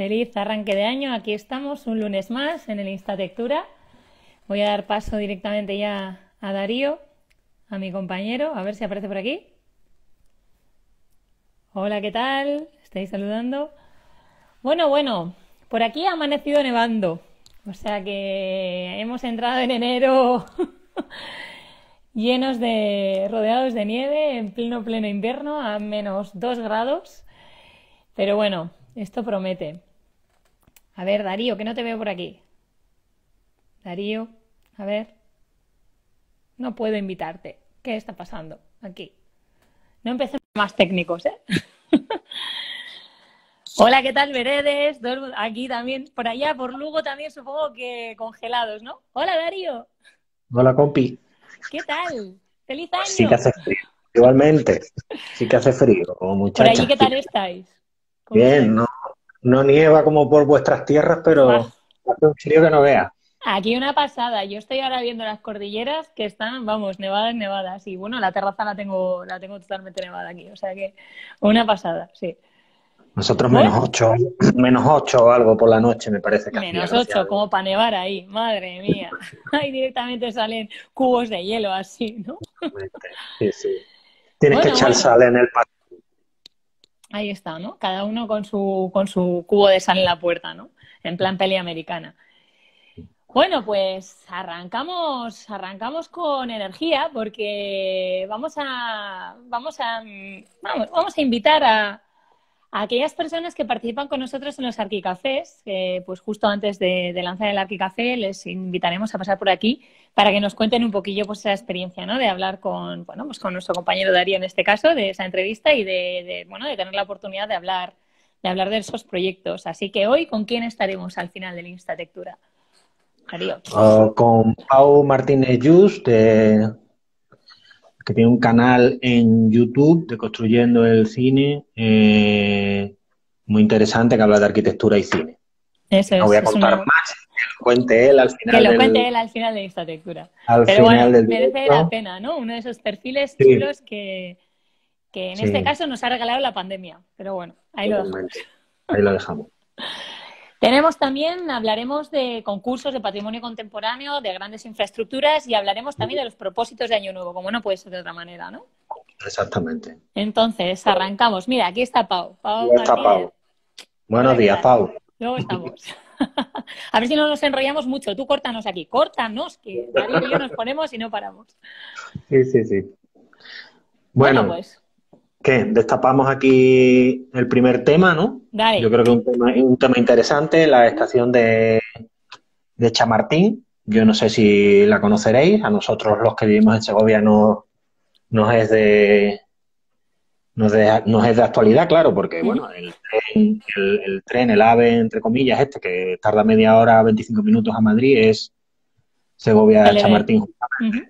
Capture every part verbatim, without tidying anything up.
Feliz arranque de año. Aquí estamos un lunes más en el Instatectura. Voy a dar paso directamente ya a Darío, a mi compañero, a ver si aparece por aquí. Hola, ¿qué tal? ¿Estáis saludando? Bueno, bueno, por aquí ha amanecido nevando. O sea que hemos entrado en enero llenos de, rodeados de nieve, en pleno, pleno invierno, a menos dos grados. Pero bueno, esto promete. A ver, Darío, que no te veo por aquí. Darío, a ver. No puedo invitarte. ¿Qué está pasando aquí? No empecemos más técnicos, ¿eh? Hola, ¿qué tal, Veredes? Dos- Aquí también, por allá, por Lugo también supongo que congelados, ¿no? Hola, Darío. Hola, compi. ¿Qué tal? ¡Feliz Pues sí que año! hace frío. Igualmente, sí que hace frío, como Por allí, muchacha. ¿qué tal estáis? ¿Cómo Bien, estáis? no, no nieva como por vuestras tierras, ¡Buah! pero hace un frío que no veas. Aquí una pasada. Yo estoy ahora viendo las cordilleras que están, vamos, nevadas, nevadas. Y bueno, la terraza la tengo, la tengo totalmente nevada aquí. O sea que una pasada, sí. Nosotros menos Bueno, ocho, menos ocho o algo por la noche me parece que hacía, menos gracias a ocho, Dios. como para nevar ahí. Madre mía. Ahí directamente salen cubos de hielo así, ¿no? Sí, sí. Tienes que Bueno, echar bueno. sal en el patio. Ahí está, ¿no? Cada uno con su, con su cubo de sal en la puerta, ¿no? En plan peli americana. Bueno, pues arrancamos, arrancamos con energía porque vamos a, vamos a, mm, vamos, vamos a invitar a, a aquellas personas que participan con nosotros en los Arquicafés, que pues justo antes de, de lanzar el Arquicafé les invitaremos a pasar por aquí para que nos cuenten un poquillo pues esa experiencia, ¿no? De hablar con, bueno, pues con nuestro compañero Darío en este caso, de esa entrevista y de, de, bueno, de tener la oportunidad de hablar, de hablar de esos proyectos. Así que hoy, ¿con quién estaremos al final del Instatectura? Darío. Ah, con Pau Martínez Just, de- que tiene un canal en YouTube de Construyendo el Cine, eh, muy interesante, que habla de arquitectura y cine. Eso No voy es, a es contar una, más, que lo cuente él al que final lo cuente del, él al final de esta lectura. al Pero final bueno, del merece la directo. pena, ¿no? Uno de esos perfiles Sí, chulos que, que en este sí, caso nos ha regalado la pandemia. Pero bueno, ahí lo dejamos. totalmente. Ahí lo dejamos. Tenemos también, hablaremos de concursos de patrimonio contemporáneo, de grandes infraestructuras y hablaremos también de los propósitos de Año Nuevo, como no puede ser de otra manera, ¿no? Exactamente. Entonces, arrancamos. Mira, aquí está Pau. Pau Ya está Martínez. Pau. Buenos Hola, ¿qué días, tal? Pau. Luego estamos. A ver si no nos enrollamos mucho. Tú córtanos aquí. Córtanos, que Darío y yo nos ponemos y no paramos. Sí, sí, sí. Bueno, Bueno, pues, ¿qué? Destapamos aquí el primer tema, ¿no? Yo dale. creo que es un tema, es un tema interesante, la estación de, de Chamartín. Yo no sé si la conoceréis. A nosotros los que vivimos en Segovia no, nos es de, nos de, nos es de actualidad, claro, porque Ujú. bueno, el tren, el, el tren, el AVE, entre comillas, este que tarda media hora, veinticinco minutos a Madrid, es Sale de ahí. Segovia-Chamartín. Ujú.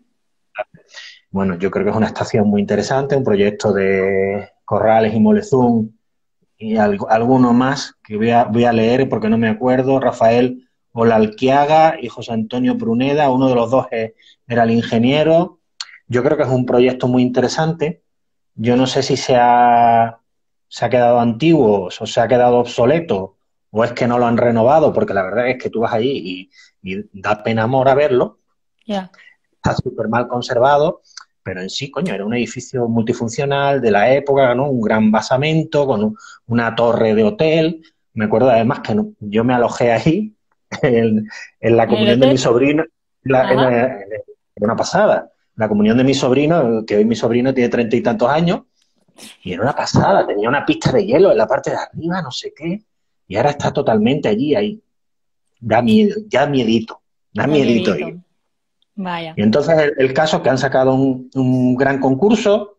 Bueno, yo creo que es una estación muy interesante, un proyecto de Corrales y Molezún y algo, alguno más que voy a, voy a leer porque no me acuerdo, Rafael Olalquiaga y José Antonio Pruneda, uno de los dos es- era el ingeniero. Yo creo que es un proyecto muy interesante. Yo no sé si se ha, se ha quedado antiguo o se ha quedado obsoleto o es que no lo han renovado, porque la verdad es que tú vas allí y, y da pena amor a verlo, Ya. está súper mal conservado, pero en sí, coño, era un edificio multifuncional de la época, ¿no? Un gran basamento con un- una torre de hotel. Me acuerdo además que no- yo me alojé ahí en, en la ¿En el comunión de mi hotel? sobrino, la- en, Ajá. la- en una pasada. La comunión de mi sobrino, que hoy mi sobrino tiene treinta y tantos años, y era una pasada, tenía una pista de hielo en la parte de arriba, no sé qué, y ahora está totalmente allí, ahí. Da miedo, da miedito, da Da miedito ir. miedito. Vaya. Y entonces el, el caso es que han sacado un, un gran concurso,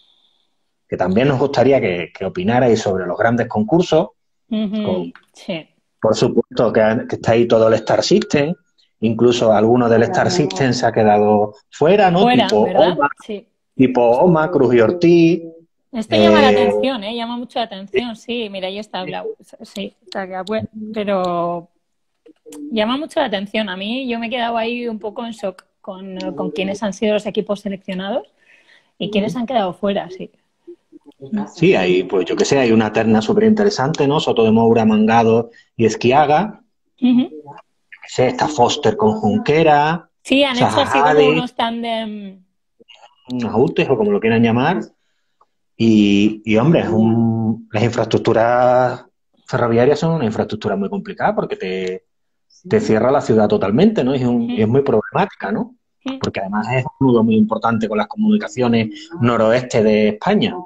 que también nos gustaría que, que opinarais sobre los grandes concursos, Ujú. con, Sí. por supuesto que, han- que está ahí todo el Star System, incluso alguno del Star System se ha quedado fuera, ¿no? Fuera, Tipo ¿verdad? Oma, Sí. tipo Oma, Cruz y Ortiz. Esto llama la eh, atención, ¿eh? Llama mucho la atención. Sí, mira, ahí está Blau. Sí, está que apue- pero llama mucho la atención. A mí yo me he quedado ahí un poco en shock con, con quiénes han sido los equipos seleccionados y quiénes han quedado fuera, sí. Sí, hay, pues yo qué sé, hay una terna súper interesante, ¿no? Soto de Moura, Mangado y Esquiaga. Ujú. Qué sé, está Foster con Junquera, Sí, han hecho así Zaha como Hadid, unos tándem. Autes o como lo quieran llamar. Y, y hombre, es un, las infraestructuras ferroviarias son una infraestructura muy complicada porque te, te cierra la ciudad totalmente, ¿no? Y es, un- y es muy problemática, ¿no? Porque además es un nudo muy importante con las comunicaciones noroeste de España.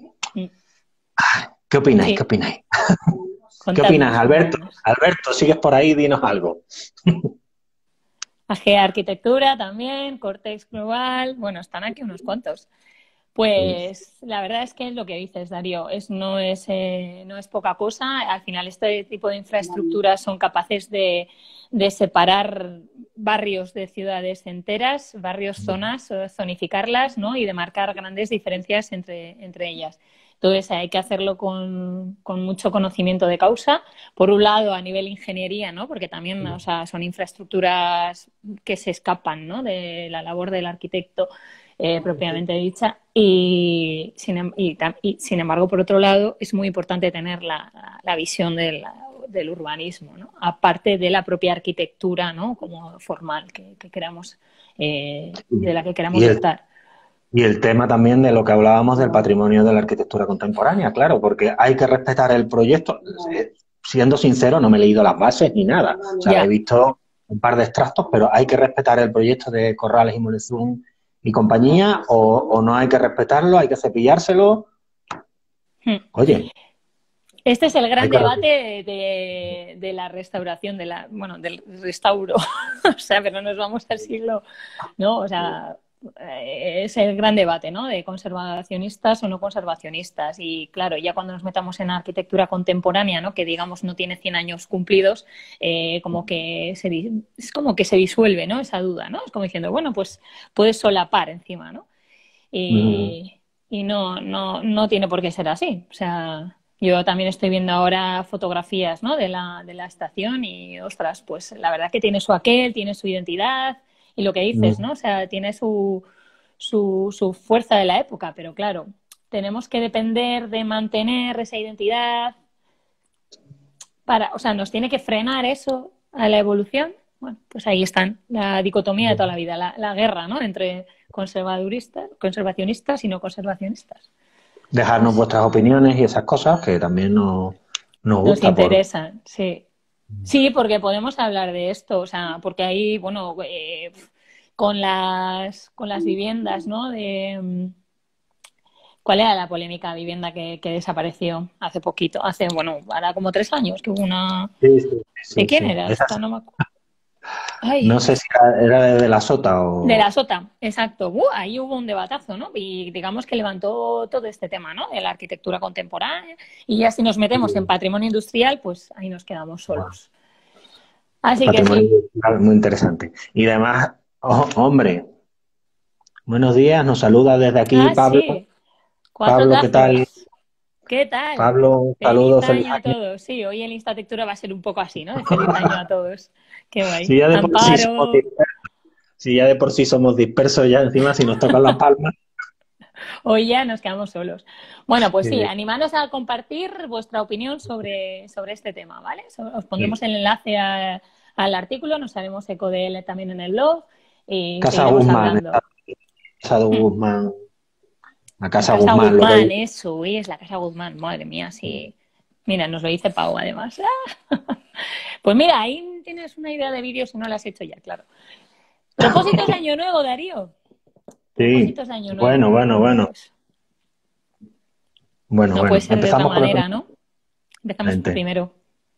¿Qué opináis? ¿Qué Sí, opináis? ¿Qué opinas, contadnos, Alberto? contadnos. Alberto, sigues por ahí, dinos algo. A G Arquitectura también, Cortex Global, bueno, están aquí unos cuantos. Pues la verdad es que es lo que dices, Darío, es, no, es, eh, no es poca cosa. Al final este tipo de infraestructuras son capaces de, de separar barrios de ciudades enteras, barrios, zonas, eh, zonificarlas, ¿no? Y de marcar grandes diferencias entre, entre ellas. Entonces hay que hacerlo con, con mucho conocimiento de causa. Por un lado, a nivel ingeniería, ¿no? Porque también, o sea, son infraestructuras que se escapan, ¿no? De la labor del arquitecto eh, propiamente dicha. Y sin, em- y, y sin, embargo, por otro lado, es muy importante tener la, la visión del, del urbanismo, ¿no? Aparte de la propia arquitectura, ¿no? Como formal que, que queramos, eh, de la que Y queramos el, dotar. y el tema también de lo que hablábamos del patrimonio de la arquitectura contemporánea, claro, porque hay que respetar el proyecto. Eh, Siendo sincero, no me he leído las bases ni nada. O sea, he Ya. visto un par de extractos, pero hay que respetar el proyecto de Corrales y Molezún y compañía, o, o no hay que respetarlo, hay que cepillárselo. Hmm. Oye, Este es el hay gran que debate respetar. de, de la restauración, de la, bueno, del restauro. O sea, pero nos vamos al siglo, ¿no? O sea, eh, es el gran debate, ¿no? De conservacionistas o no conservacionistas. Y claro, ya cuando nos metamos en arquitectura contemporánea, ¿no? Que digamos no tiene cien años cumplidos, eh, como que se, es como que se disuelve, ¿no? Esa duda, ¿no? Es como diciendo, bueno, pues puedes solapar encima, ¿no? Mm, Y, y no, no, no tiene por qué ser así. O sea, yo también estoy viendo ahora fotografías, ¿no? de la, de la estación y, ostras, pues la verdad que tiene su aquel, tiene su identidad y lo que dices, mm. ¿no? O sea, tiene su, su, su fuerza de la época, pero claro, tenemos que depender de mantener esa identidad para, o sea, nos tiene que frenar eso a la evolución. Bueno, pues ahí están, la dicotomía de toda la vida, la, la guerra, ¿no? Entre conservaduristas, conservacionistas y no conservacionistas. Dejarnos Pues vuestras opiniones y esas cosas que también nos, nos nos gusta por... interesan, sí. Sí, porque podemos hablar de esto, o sea, porque ahí, bueno, eh, con las con las viviendas, ¿no? De mm, ¿cuál era la polémica vivienda que, que desapareció hace poquito? Hace, bueno, ahora como tres años que hubo una. Sí, sí, ¿De sí, quién sí. era Esa esta? sí. No me acuerdo. Ay, No sé si era, era de la Sota de la o... Sota, exacto. Uh, ahí hubo un debatazo, ¿no? Y digamos que levantó todo este tema, ¿no? De la arquitectura contemporánea. Y ya si nos metemos en patrimonio industrial, pues ahí nos quedamos Bueno, solos. Así que patrimonio sí. cultural muy interesante. Y además, oh, hombre, buenos días, nos saluda desde aquí Ah, Pablo. sí. Cuatro Pablo, ¿qué tal? tazos. ¿Qué tal? Pablo, Feliz saludos, feliz año a año. todos. Sí, hoy el Instalectura va a ser un poco así, ¿no? De feliz año a todos. Qué guay. Si ya de por sí somos Amparo. dispersos, si ya de por sí somos dispersos, ya encima si nos tocan las palmas. Hoy ya nos quedamos solos. Bueno, pues sí, eh, animaros a compartir vuestra opinión sobre, sobre este tema, ¿vale? So- Os pondremos sí. el enlace a- al artículo, nos haremos eco de él también en el blog y Casa seguiremos Guzmán, hablando. Casa de Mm. Guzmán, la La Casa Casa Guzmán, lo Guzmán, veis. eso, uy, es la Casa Guzmán, madre mía, sí. Mira, nos lo dice Pau además. Pues mira, ahí tienes una idea de vídeo si no la has hecho ya, claro. Propósitos de Año Nuevo, Darío. Sí, Propósitos de Año bueno, Nuevo. bueno, Bueno, bueno, pues bueno, no puede bueno. ser de otra Empezamos con los manera, ¿no? Empezamos por gente. primero.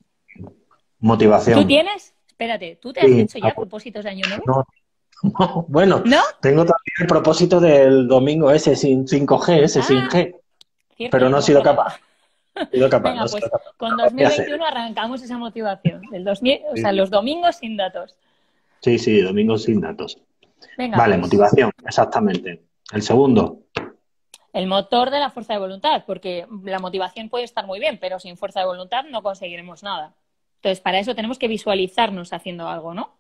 ¿Tú Motivación. tienes? Espérate, ¿tú te has Sí, hecho ah, ya pues, propósitos de Año Nuevo? no, no, bueno, ¿No? tengo también el propósito del domingo ese sin cinco G, ese sin Ah, G, cierto, pero ya no no he me sido acordaba. capaz, he sido capaz, no Venga, he sido pues capaz. con Lo voy a hacer. dos mil veintiuno arrancamos esa motivación. Del dos mil, o sea, Sí, los domingos sin datos. sí, sí, domingo sin datos. Venga, Vale, pues motivación, exactamente. El segundo, el motor de la fuerza de voluntad, porque la motivación puede estar muy bien, pero sin fuerza de voluntad no conseguiremos nada. Entonces, para eso tenemos que visualizarnos haciendo algo, ¿no?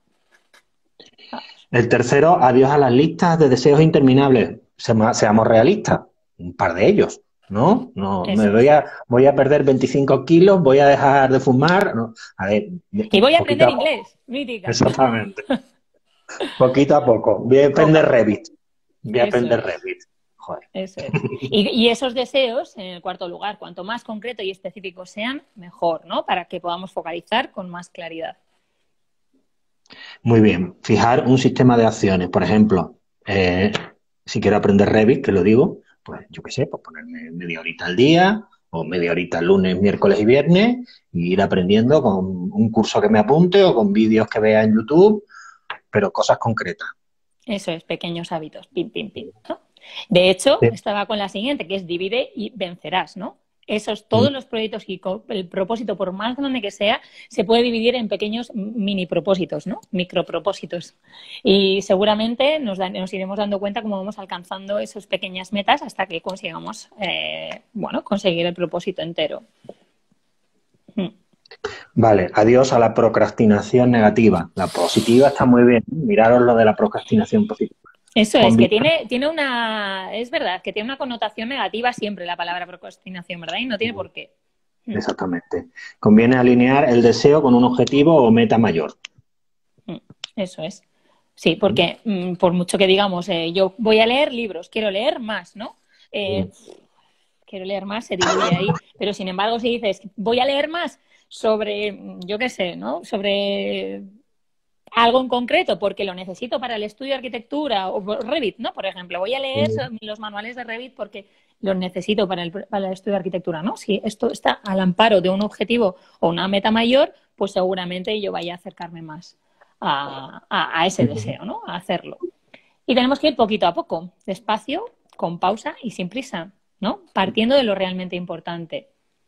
el tercero, adiós a las listas de deseos interminables. Seamos, seamos realistas, un par de ellos. ¿no? No, me Eso voy es. a, voy a perder veinticinco kilos, voy a dejar de fumar. No. A ver, Y voy a poquito aprender a poco. inglés, mítica. Exactamente. Poquito a poco. Voy a Poco a aprender poco. Revit. Voy a Eso aprender es. Revit. Joder. Eso es. Y, y esos deseos, en el cuarto lugar, cuanto más concreto y específicos sean, mejor, ¿no? Para que podamos focalizar con más claridad. Muy bien. Fijar un sistema de acciones. Por ejemplo, eh, si quiero aprender Revit, que lo digo, pues yo qué sé, pues ponerme media horita al día o media horita lunes, miércoles y viernes y ir aprendiendo con un curso que me apunte o con vídeos que vea en YouTube, pero cosas concretas. Eso es, pequeños hábitos, pim, pim, pim, ¿no? De hecho, Sí. estaba con la siguiente, que es divide y vencerás, ¿no? Esos, Mm. todos los proyectos y el propósito, por más grande que sea, se puede dividir en pequeños mini propósitos, ¿no? Micropropósitos. Y seguramente nos, da, nos iremos dando cuenta cómo vamos alcanzando esas pequeñas metas hasta que consigamos, eh, bueno, conseguir el propósito entero. Mm. Vale, adiós a la procrastinación negativa. La positiva está muy bien. Miraros lo de la procrastinación positiva. Eso es, que Conviene, tiene, tiene una, es verdad, que tiene una connotación negativa siempre la palabra procrastinación, ¿verdad? Y no tiene por qué. Mm, exactamente. Conviene alinear el deseo con un objetivo o meta mayor. mm, Eso es. Sí, porque mm, por mucho que digamos, eh, yo voy a leer libros, quiero leer más, ¿no? Eh, quiero leer más, se diluye ahí. Pero sin embargo, si dices, voy a leer más sobre, mm, yo qué sé, ¿no? Sobre algo en concreto porque lo necesito para el estudio de arquitectura o Revit, ¿no? Por ejemplo, voy a leer los manuales de Revit porque los necesito para el, para el estudio de arquitectura, ¿no? Si esto está al amparo de un objetivo o una meta mayor, pues seguramente yo vaya a acercarme más a, a, a ese deseo, ¿no? A hacerlo. Y tenemos que ir poquito a poco, despacio, con pausa y sin prisa, ¿no? Partiendo de lo realmente importante.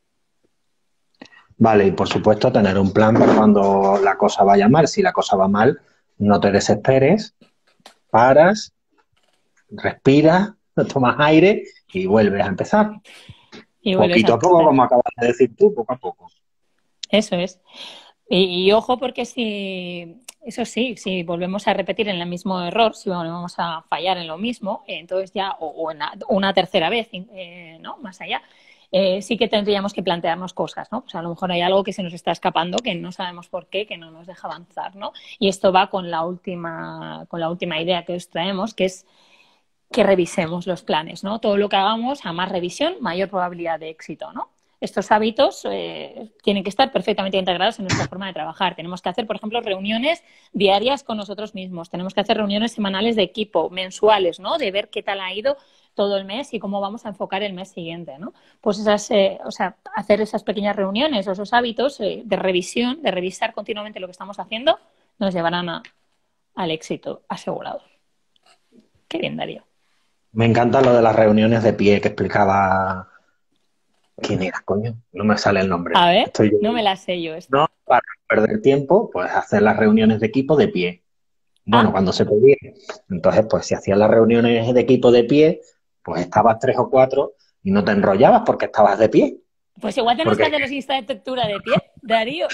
Vale, y por supuesto tener un plan para cuando la cosa vaya mal. Si la cosa va mal, no te desesperes, paras, respiras, tomas aire y vuelves a empezar. Y vuelves a Poquito a poco, empezar. como acabas de decir tú, poco a poco. Eso es. Y, y, ojo porque si, eso sí, si volvemos a repetir en el mismo error, si volvemos a fallar en lo mismo, eh, entonces ya, o, o en la, una tercera vez, eh, ¿no? Más allá, eh, sí que tendríamos que plantearnos cosas, ¿no? Pues a lo mejor hay algo que se nos está escapando, que no sabemos por qué, que no nos deja avanzar, ¿no? Y esto va con la última, con la última idea que os traemos, que es que revisemos los planes, ¿no? Todo lo que hagamos, a más revisión, mayor probabilidad de éxito, ¿no? Estos hábitos eh, tienen que estar perfectamente integrados en nuestra forma de trabajar. Tenemos que hacer, por ejemplo, reuniones diarias con nosotros mismos. Tenemos que hacer reuniones semanales de equipo, mensuales, ¿no? De ver qué tal ha ido todo el mes y cómo vamos a enfocar el mes siguiente, ¿no? Pues esas, eh, o sea, hacer esas pequeñas reuniones o esos hábitos eh, de revisión, de revisar continuamente lo que estamos haciendo, nos llevarán a, al éxito asegurado. Qué bien, Darío. Me encanta lo de las reuniones de pie que explicaba. ¿Quién era, coño? No me sale el nombre. A ver, Estoy yo. no me la sé yo No, esta. para no perder tiempo, pues hacer las reuniones de equipo de pie. Bueno, Ah, cuando se podía. Entonces, pues si hacías las reuniones de equipo de pie, pues estabas tres o cuatro y no te enrollabas porque estabas de pie. pues igual tenemos que Porque, hacer los Insta de textura de pie, Darío.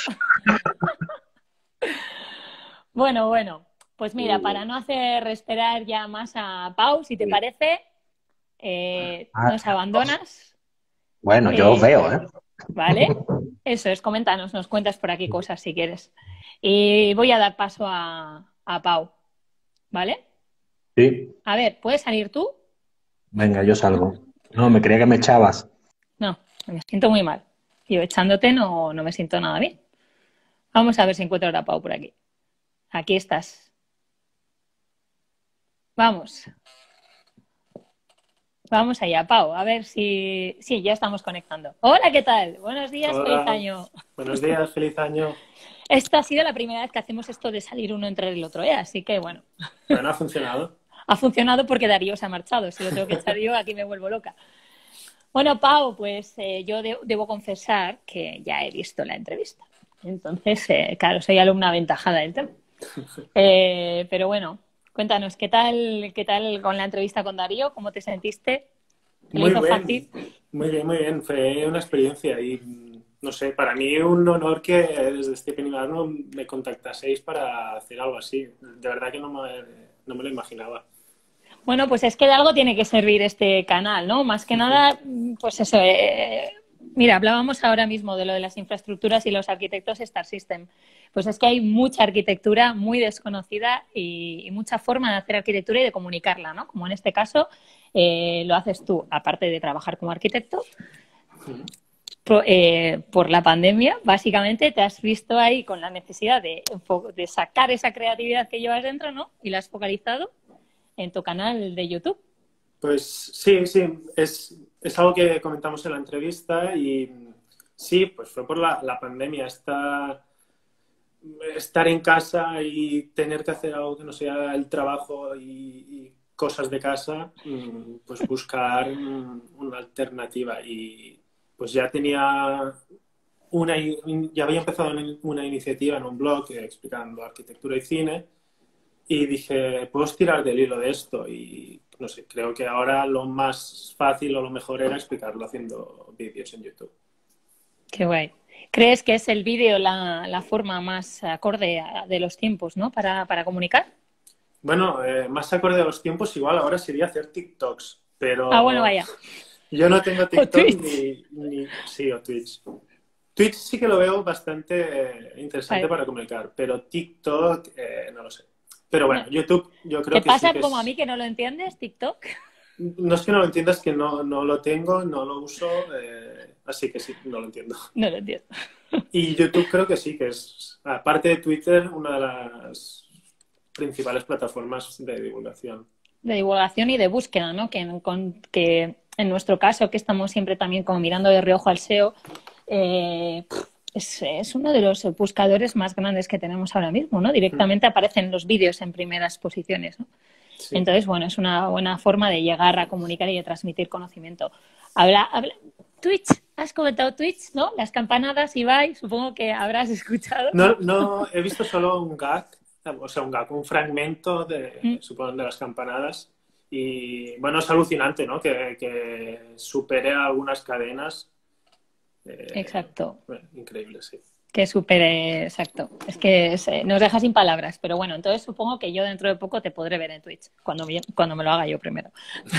Bueno, bueno. Pues mira, para no hacer esperar ya más a Pau, si te parece, eh, ah, nos abandonas. bueno, yo os eh, veo, ¿eh? ¿Vale? Eso es, coméntanos, nos cuentas por aquí cosas si quieres. Y voy a dar paso a, a Pau, ¿vale? Sí, A ver, ¿puedes salir tú? venga, yo salgo. No, me creía que me echabas. No, me siento muy mal. Yo echándote no, no me siento nada bien. Vamos a ver si encuentro ahora a Pau por aquí. Aquí estás. Vamos, vamos allá, Pau, a ver si... Sí, ya estamos conectando. Hola, ¿qué tal? Buenos días, feliz Hola, año. buenos días, feliz año. Esta ha sido la primera vez que hacemos esto de salir uno entre el otro, ¿eh? Así que, bueno, Bueno, ha funcionado. ha funcionado porque Darío se ha marchado. Si lo tengo que echar yo, aquí me vuelvo loca. Bueno, Pau, pues eh, yo de debo confesar que ya he visto la entrevista. Entonces, eh, claro, soy alumna aventajada del tema. Eh, pero bueno, cuéntanos, ¿qué tal, qué tal con la entrevista con Darío? ¿Cómo te sentiste? ¿Te lo Muy hizo bien, fácil? muy bien, muy bien. Fue una experiencia y, no sé, para mí un honor que desde este Penilano me contactaseis para hacer algo así. De verdad que no me, no me lo imaginaba. Bueno, pues es que de algo tiene que servir este canal, ¿no? Más que nada, pues eso. Eh, mira, hablábamos ahora mismo de lo de las infraestructuras y los arquitectos Star System. Pues es que hay mucha arquitectura muy desconocida y, y mucha forma de hacer arquitectura y de comunicarla, ¿no? Como en este caso eh, lo haces tú, aparte de trabajar como arquitecto. Por, eh, por la pandemia, básicamente te has visto ahí con la necesidad de, de sacar esa creatividad que llevas dentro, ¿no? Y la has focalizado en tu canal de YouTube. Pues sí, sí, es, es algo que comentamos en la entrevista y sí, pues fue por la, la pandemia, esta, estar en casa y tener que hacer algo que no sea el trabajo y, y cosas de casa, pues buscar una alternativa y pues ya tenía una, ya había empezado una iniciativa en un blog explicando arquitectura y cine. Y dije, puedo tirar del hilo de esto y no sé, creo que ahora lo más fácil o lo mejor era explicarlo haciendo vídeos en YouTube. Qué guay. ¿Crees que es el vídeo la, la forma más acorde de los tiempos, ¿no? Para, para comunicar. Bueno, eh, más acorde a los tiempos igual ahora sería hacer TikToks, pero ah, bueno, vaya. Yo no tengo TikTok ni, ni, ni... Sí, o Twitch. Twitch sí que lo veo bastante eh, interesante vale. para comunicar, pero TikTok eh, no lo sé. Pero bueno, YouTube yo creo ¿Te que pasa sí que como es... a mí que no lo entiendes, TikTok? No es que no lo entiendas, que no, no lo tengo, no lo uso, eh, así que sí, no lo entiendo. No lo entiendo. Y YouTube creo que sí, que es, aparte de Twitter, una de las principales plataformas de divulgación. De divulgación y de búsqueda, ¿no? Que en, con, que en nuestro caso, que estamos siempre también como mirando de reojo al S E O, eh, es, es uno de los buscadores más grandes que tenemos ahora mismo, ¿no? Directamente mm. aparecen los vídeos en primeras posiciones, ¿no? Sí. Entonces, bueno, es una buena forma de llegar a comunicar y de transmitir conocimiento. Habla, habla, Twitch, has comentado Twitch, ¿no? Las campanadas, Ibai, supongo que habrás escuchado. No, no, he visto solo un gag, o sea, un gag, un fragmento de, mm. supongo, de las campanadas. Y, bueno, es alucinante, ¿no? Que, que supere algunas cadenas. Eh, Exacto. Bueno, increíble, sí. Que supere, exacto. Es que es, eh, nos deja sin palabras. Pero bueno, entonces supongo que yo dentro de poco te podré ver en Twitch, cuando, cuando me lo haga yo primero.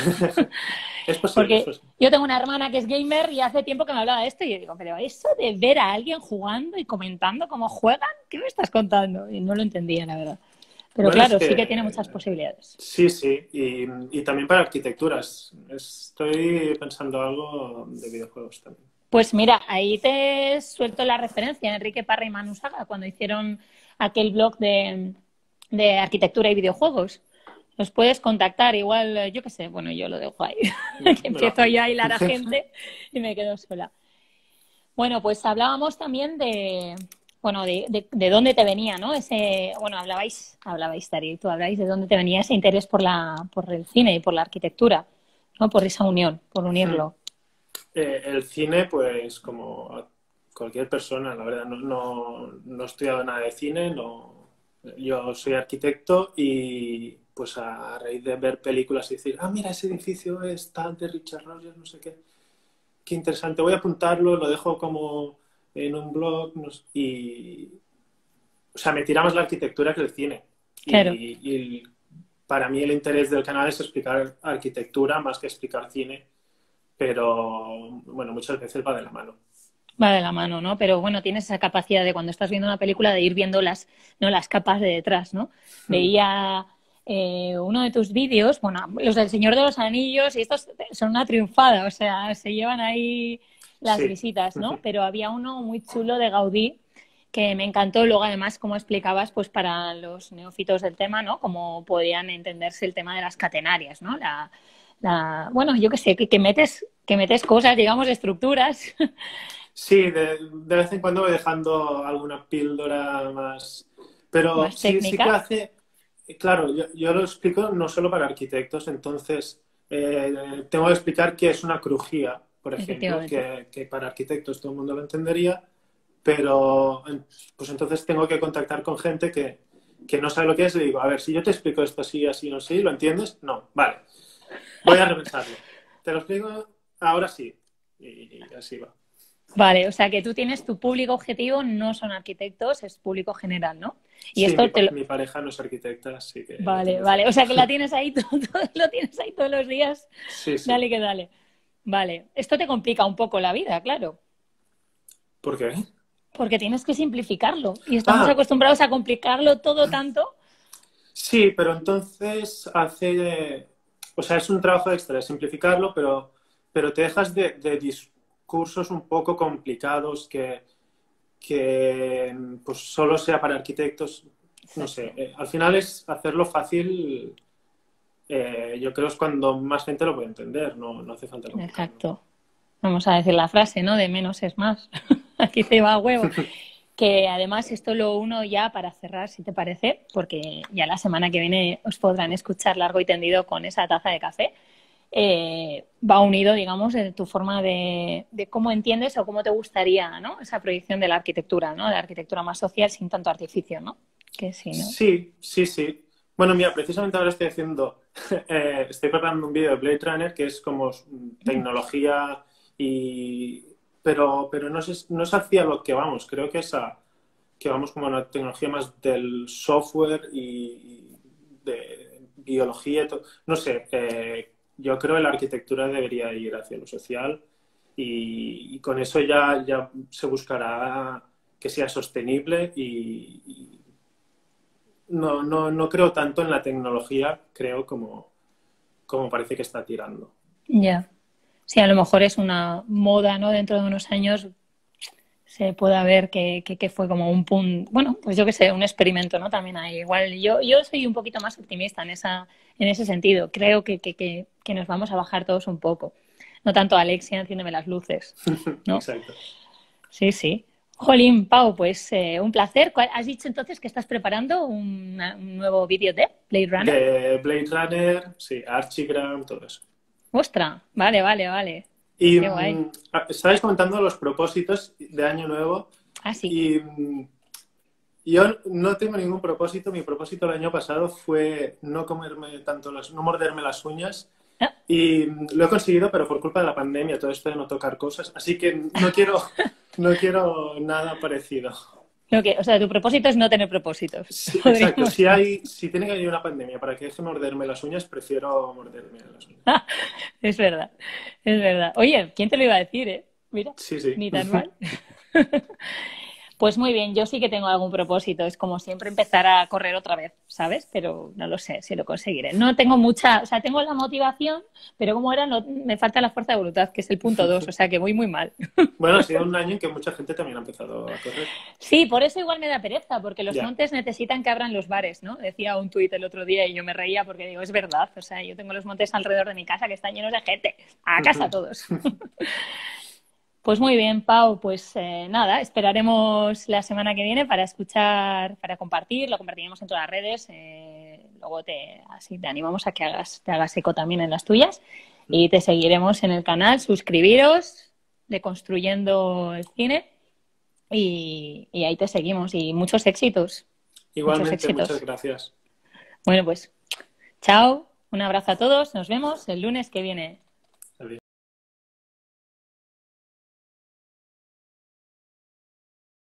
Es posible, Porque es posible. yo tengo una hermana que es gamer y hace tiempo que me hablaba de esto y yo digo, pero eso de ver a alguien jugando y comentando cómo juegan, ¿qué me estás contando? Y no lo entendía, la verdad. Pero bueno, claro, es que, sí que tiene muchas posibilidades. Sí, sí. Y, y también para arquitecturas. Estoy pensando algo de videojuegos también. Pues mira, ahí te suelto la referencia, Enrique Parra y Manu Saga, cuando hicieron aquel blog de, de arquitectura y videojuegos. Los puedes contactar, igual, yo qué sé, bueno, yo lo dejo ahí, que empiezo yo a hilar a gente y me quedo sola. Bueno, pues hablábamos también de, bueno, de, de, de dónde te venía, ¿no? Ese, bueno, hablabais, hablabais, Tari, tú hablabais de dónde te venía ese interés por la, por el cine y por la arquitectura, ¿no? Por esa unión, por unirlo. Eh, el cine, pues como cualquier persona, la verdad, no, no, no he estudiado nada de cine, no, yo soy arquitecto y pues a raíz de ver películas y decir, ah, mira, ese edificio es tal de Richard Rogers, no sé qué, qué interesante, voy a apuntarlo, lo dejo como en un blog no sé, y, o sea, me tira más la arquitectura que el cine. Claro. Y, y para mí el interés del canal es explicar arquitectura más que explicar cine. Pero, bueno, muchas veces va de la mano. Va de la mano, ¿no? Pero, bueno, tienes esa capacidad de cuando estás viendo una película de ir viendo las, ¿no? las capas de detrás, ¿no? Mm. Veía eh, uno de tus vídeos, bueno, los del Señor de los Anillos, y estos son una triunfada, o sea, se llevan ahí las sí. visitas, ¿no? Uh-huh. Pero había uno muy chulo de Gaudí que me encantó. Luego, además, como explicabas, pues para los neófitos del tema, ¿no? Cómo podían entenderse el tema de las catenarias, ¿no? La... La, bueno, yo qué sé, que, que, metes, que metes cosas, digamos, estructuras. Sí, de, de vez en cuando voy dejando alguna píldora más... Pero ¿Más sí, técnica? sí que hace... Claro, yo, yo lo explico no solo para arquitectos, entonces eh, tengo que explicar qué es una crujía, por ejemplo, que, que para arquitectos todo el mundo lo entendería, pero pues entonces tengo que contactar con gente que, que no sabe lo que es y digo, a ver, si yo te explico esto así, así, no sé, ¿lo entiendes? No, vale. Voy a repensarlo. Te lo explico ahora sí. Y así va. Vale, o sea que tú tienes tu público objetivo, no son arquitectos, es público general, ¿no? Y Sí, esto mi, te lo... mi pareja no es arquitecta, así que... Vale, vale. O sea que la tienes ahí, todo, todo, lo tienes ahí todos los días. Sí, sí. Dale que dale. Vale. Esto te complica un poco la vida, claro. ¿Por qué? Porque tienes que simplificarlo. Y estamos Ah, acostumbrados a complicarlo todo tanto. sí, pero entonces hace... O sea, es un trabajo extra de simplificarlo, pero, pero te dejas de, de discursos un poco complicados que, que pues solo sea para arquitectos. No sé, eh, al final es hacerlo fácil, eh, yo creo es cuando más gente lo puede entender, no, no hace falta complicarlo. Exacto. Vamos a decir la frase, ¿no? De menos es más. Aquí se va a huevo. Que además esto lo uno ya para cerrar, si te parece, porque ya la semana que viene os podrán escuchar largo y tendido con esa taza de café. Eh, va unido, digamos, en tu forma de, de cómo entiendes o cómo te gustaría, ¿no? Esa proyección de la arquitectura, ¿no? De la arquitectura más social sin tanto artificio, ¿no? Que sí, ¿no? Sí, sí, sí. Bueno, mira, precisamente ahora estoy haciendo, eh, estoy preparando un vídeo de Blade Runner que es como tecnología y... Pero, pero no, es, no es hacia lo que vamos, creo que es a, que vamos como a una tecnología más del software y de biología y todo. No sé, eh, yo creo que la arquitectura debería ir hacia lo social y, y con eso ya, ya se buscará que sea sostenible y, y no, no, no creo tanto en la tecnología, creo, como, como parece que está tirando. Ya. Yeah. Sí, a lo mejor es una moda, ¿no? Dentro de unos años se pueda ver que, que, que fue como un punto, bueno, pues yo qué sé, un experimento, ¿no? También hay. Igual yo, yo soy un poquito más optimista en esa, en ese sentido. Creo que, que, que, que nos vamos a bajar todos un poco. No tanto Alexia, enciéndeme las luces, ¿no? Exacto. Sí, sí. Jolín, Pau, pues eh, un placer. ¿Has dicho entonces que estás preparando una, un nuevo vídeo de Blade Runner? De Blade Runner, sí, Archigram, todo eso. ¡Ostras! Vale, vale, vale. Y Qué guay. mm, estabais comentando los propósitos de Año Nuevo. Ah, sí. Y mm, yo no tengo ningún propósito. Mi propósito el año pasado fue no comerme tanto las, no morderme las uñas. Ah. Y mm, lo he conseguido, pero por culpa de la pandemia, todo esto de no tocar cosas. Así que no quiero, no quiero nada parecido. Lo que, o sea, tu propósito es no tener propósitos. Sí, exacto. Si, hay, si tiene que haber una pandemia para que deje morderme las uñas, prefiero morderme las uñas. Es verdad, es verdad. Oye, ¿quién te lo iba a decir, eh? Mira, sí, sí. ni tan mal. Pues muy bien, yo sí que tengo algún propósito. Es como siempre empezar a correr otra vez, ¿sabes? Pero no lo sé si lo conseguiré. No tengo mucha, o sea, tengo la motivación, pero como era, no, me falta la fuerza de voluntad, que es el punto dos, o sea, que voy muy mal. Bueno, ha sido un año en que mucha gente también ha empezado a correr. Sí, por eso igual me da pereza, porque los Ya. montes necesitan que abran los bares, ¿no? Decía un tuit el otro día y yo me reía porque digo, es verdad, o sea, yo tengo los montes alrededor de mi casa que están llenos de gente. A casa todos. Pues muy bien, Pau, pues eh, nada, esperaremos la semana que viene para escuchar, para compartir, lo compartiremos en todas las redes, eh, luego te, así te animamos a que hagas, te hagas eco también en las tuyas y te seguiremos en el canal, suscribiros, Deconstruyendo el Cine y, y ahí te seguimos y muchos éxitos. Igualmente, muchos éxitos. muchas gracias. Bueno, pues chao, un abrazo a todos, nos vemos el lunes que viene.